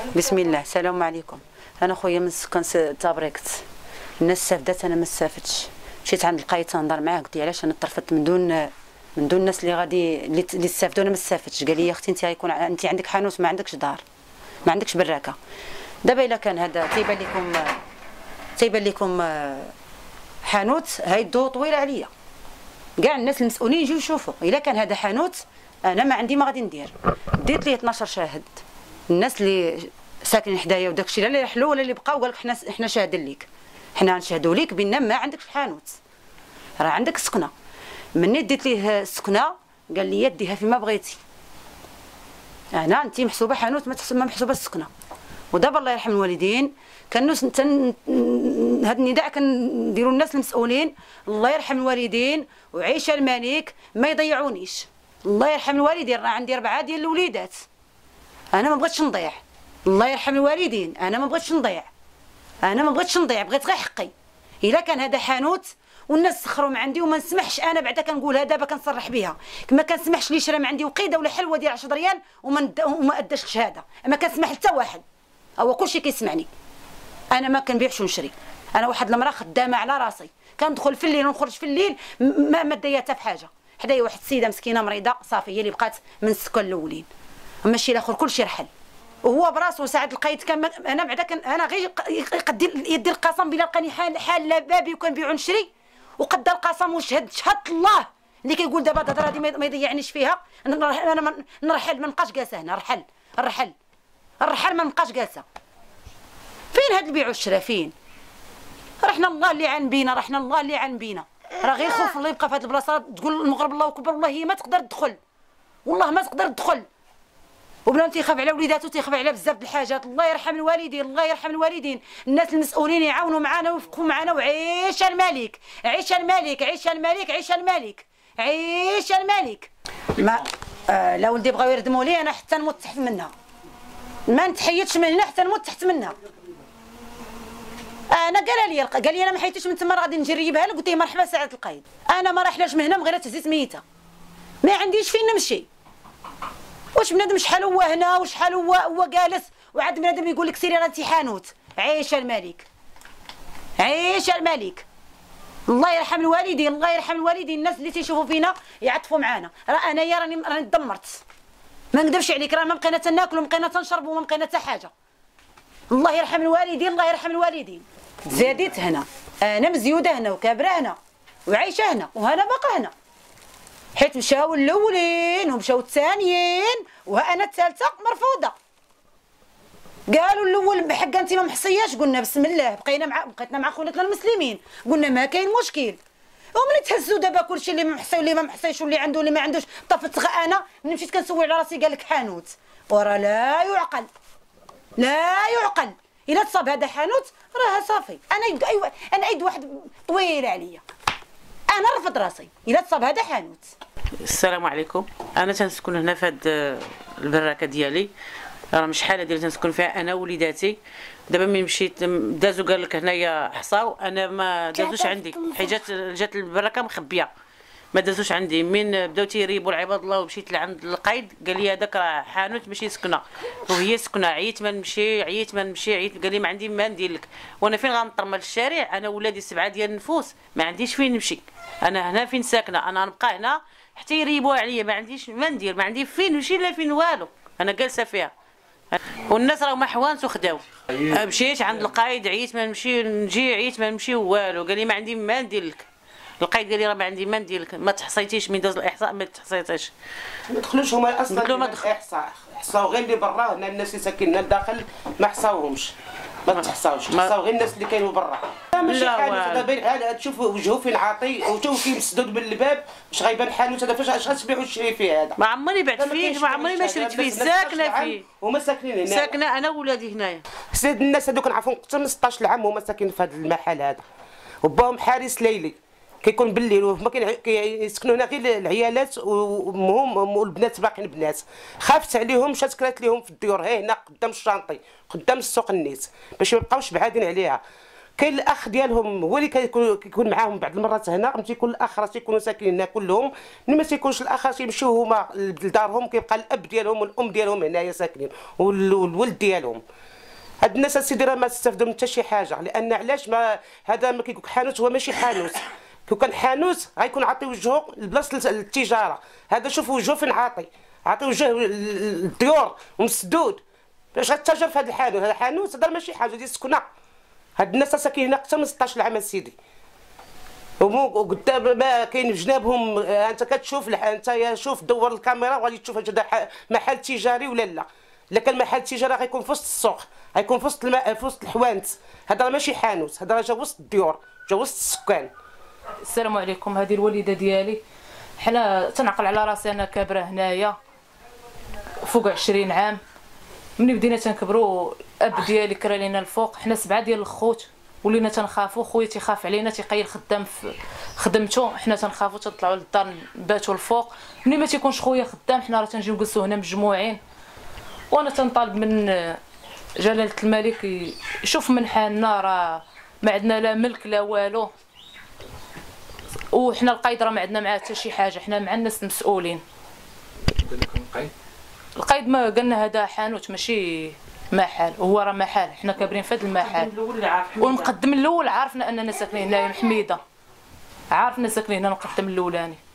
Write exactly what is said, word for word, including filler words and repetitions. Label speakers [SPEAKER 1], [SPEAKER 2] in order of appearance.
[SPEAKER 1] بسم الله. السلام عليكم. انا خويا من سكان تابريكت. الناس استافدت انا ما استافدتش. مشيت عند القايد تنهضر معاه قلت له علاش انا طرفت من دون من دون الناس اللي غادي اللي استافدوا انا ما استافدتش. قال لي يا اختي انت غيكون انت عندك حانوت ما عندكش دار ما عندكش براكه. دابا الا كان هذا تيبان لكم تيبان لكم حانوت هاي الضو طويله عليا. كاع الناس المسؤولين يجيو يشوفوا الا كان هذا حانوت انا ما عندي ما غادي ندير. ديت ليه اثناش شاهد الناس اللي ساكنين حدايا وداك الشيء لا اللي رحلوا ولا اللي بقاو قال لك حنا حنا شاهدين ليك حنا نشهدوا ليك بان ما عندكش الحانوت راه عندك السكنه. مني ديت ليه السكنه قال لي ديها فيما بغيتي. انا انت محسوبه حانوت ما محسوبه السكنه. ودابا الله يرحم الوالدين كانوا هذا النداء كنديروا الناس المسؤولين الله يرحم الوالدين وعيشه الملك ما يضيعونيش. الله يرحم الوالدين راه عندي اربعه ديال الوليدات انا ما بغيتش نضيع. الله يرحم الوالدين انا ما بغيتش نضيع انا ما بغيتش نضيع بغيت غير حقي. الا كان هذا حانوت والناس سخروا من عندي وما نسمحش انا بعدا كنقولها دابا كنصرح بها ما كنسمحش لي شرا من عندي وقيده ولا حلوه ديال عشرة ريال وما وما اداش الشهاده ما كنسمح حتى واحد هو كلشي كيسمعني. انا ما كنبيعش ونشري. انا واحد المراه خدامه على راسي كندخل في الليل ونخرج في الليل ما ما دايا حتى بحاجه. حدايا واحد السيده مسكينه مريضه صافي هي اللي بقات من السكان الاولين ماشي الاخر كلشي رحل. وهو براسو ساعه القيد كان انا بعدا كان انا غير يقدر يدير القسم بلا لقاني حال حال بابي وكنبيع ونشري وقد القسم وشهد شهد الله اللي كيقول دابا الهضره هذه ما يضيعنيش فيها. انا نرحل ما نبقاش جالسه هنا. نرحل نرحل الرحل ما نبقاش جالسه. فين هاد البيع والشراء فين؟ رحنا الله اللي عن بينا رحنا الله اللي عن بينا. راه غير خوف الله يبقى في هاد البلاصه تقول المغرب الله اكبر والله هي ما تقدر تدخل والله ما تقدر تدخل. وبنادم تيخاف على وليداتو تيخاف على بزاف د الحاجات. الله يرحم الوالدين الله يرحم الوالدين. الناس المسؤولين يعاونوا معنا ويوفقوا معنا وعيش الملك عيش الملك عيش الملك عيش الملك عيش الملك. ما آه لا ولدي بغاو يردموا لي انا حتى نموت تحت منها ما نتحيدش من هنا حتى نموت تحت منها. انا قال لي قال لي انا ما حيتش من تما غادي نجربها لك قلت له مرحبا ساعه القيد. انا ما راحلاش من هنا من غير تهزيت ميته ما عنديش فين نمشي. واش بنادم شحال هو هنا وشحال هو هو جالس وعاد بنادم يقول لك سيري راه انت حانوت. عيش الملك عيش الملك. الله يرحم الوالدين الله يرحم الوالدين. الناس اللي تيشوفوا فينا يعطفوا معانا. راه انايا راني راني دمرت ما نكذبش عليك راه ما بقينا تناكلوا ما بقينا تنشربوا ما بقينا حتى حاجه. الله يرحم الوالدين الله يرحم الوالدين. زاديت هنا انا مزيوده هنا وكابره هنا وعايشه هنا وهنا باقا هنا حيت مشاو الاولين ومشاو الثانيين وانا الثالثه مرفوضه. قالوا الاول بحق انت ما محصياش قلنا بسم الله بقينا مع بقيتنا مع خواتنا المسلمين قلنا ما كاين مشكل. وملي تهزوا دابا كلشي اللي ما محصي واللي ما محصيش واللي عنده واللي ما عندوش طفت انا ملي مشيت كنسوي على راسي قال لك حانوت وراه لا يعقل لا يعقل. الا تصاب هذا حانوت راه صافي. انا ايوا انا عيد واحد طويل عليا انا رفض راسي الا تصاب هذا حانوت.
[SPEAKER 2] السلام عليكم. انا تنسكن هنا في هاد البراكه ديالي راه مش حاله ديالي تنسكن فيها انا ووليداتي. دابا ملي مشيت دازو قال لك هنايا حصاو انا ما دازوش عندي حيت جات جات البراكه مخبيه ما دازوش عندي. من بداو تيريبوا العباد الله ومشيت لعند القايد قال لي هذاك راه حانوت ماشي سكنه وهي سكنه. عييت ما نمشي عييت ما نمشي عييت قال لي ما عندي ما ندير لك وانا فين غنطرمل الشارع انا ولادي سبعه ديال النفوس ما عنديش فين نمشي. انا هنا فين ساكنه انا نبقى هنا حتى يريبوا عليا ما عنديش ما ندير ما عندي فين نمشي لا فين والو انا جالسه فيها. والناس راهم حوانت وخداو. مشيت عند القايد عييت ما نمشي نجي عييت ما نمشي والو قال لي ما عندي ما ندير لك. القايد قال لي راه ما عندي ما ندير لك ما تحصيتيش من داز الاحصاء ما تحصيتيش
[SPEAKER 3] ما دخلوش هما اصلا
[SPEAKER 2] قلت له ما دخل
[SPEAKER 3] احصاء حصاو غير اللي برا. هنا الناس اللي ساكنين الداخل ما حصاوهمش ما تحصاوش حصاو غير الناس اللي كانوا برا. ماشي حانوت دابا بحال تشوف وجهه فين عاطي وشوف كي مسدود بالباب واش غيبان حانوت هذا فاش اش غتبيع وتشري فيه هذا.
[SPEAKER 2] ما عمري بعت فيه ما عمري ما شريت فيه ساكنه فيه
[SPEAKER 3] هما ساكنين هنا
[SPEAKER 2] ساكنه انا وولادي هنايا.
[SPEAKER 3] سيد الناس هذوك كنعرفهم اكثر من ستطاش عام هما ساكنين في هذا المحل هذا وباهم حارس ليلي كيكون بالليل وما كيسكنوا هنا غير العيالات وامهم والبنات باقيين بنات. خافت عليهم مشات كرات لهم في الديور هي هنا قدام الشانطي قدام السوق النيت باش ما يبقاوش بعادين عليها. كاين الاخ ديالهم هو اللي كيكون كيكون معاهم بعض المرات هنا، فهمتي. كل الاخ راه تيكونوا ساكنين هنا كلهم، ملي ما تيكونش الاخ تيمشيو هما لدارهم، كيبقى الاب ديالهم والام ديالهم هنايا ساكنين والولد ديالهم. هاد الناس السيدي راه ما تستافدوا من حتى شي حاجه، لان علاش ما هذا ما كيكون حانوت، هو ماشي حانوت. كون كان حانوت غيكون عاطي وجهه لبلاصه التجاره، هذا شوف وجهه فين عاطي، عاطي وجه الديور ومسدود باش غتتاجر في هذا الحانوت. هذا حانوت، هذا ماشي حاجه ديال السكنه. هاد الناس ساكنين هنا اكثر من ستطاش عام سيدي، وقدام ما كاين في جنابهم. انت كتشوف انت شوف دور الكاميرا وغادي تشوف هذا محل تجاري ولا لا. الا كان محل تجاري غيكون في وسط السوق، غيكون في وسط الماء، في وسط الحوانت. هذا ماشي حانوت، هذا جا وسط الديور، جا وسط السكان.
[SPEAKER 4] السلام عليكم. هذه الوالده ديالي، حنا تنعقل على راسي انا كابره هنايا فوق عشرين عام. ملي بدينا تنكبروا الاب ديالي كرا لينا الفوق، حنا سبعه ديال الخوت ولينا تنخافوا. خويا تيخاف علينا، تيقيل خدام في خدمته، حنا تنخافوا تنطلعوا للدار نباتوا الفوق. ملي ما تيكونش خويا خدام حنا راه تنجيو نجلسوا هنا مجموعين. وانا تنطالب من جلاله الملك يشوف من حالنا، راه ما عندنا لا ملك لا والو، وحنا القايد راه ما عندنا معاه حتى شي حاجه، حنا مع الناس المسؤولين.
[SPEAKER 5] قال لكم القايد؟
[SPEAKER 4] القايد ما قالنا هذا حانوت ماشي محل، هو راه محل، حنا كابرين في هذا المحل. والمقدم الاول عارفنا اننا ساكنين هنايا محميده، عارفنا ساكنين هنا المقدم الاولاني.